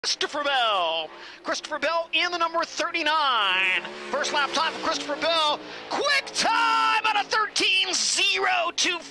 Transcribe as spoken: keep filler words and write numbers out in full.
Christopher Bell. Christopher Bell in the number thirty-nine. First lap time for Christopher Bell. Quick time at a thirteen oh two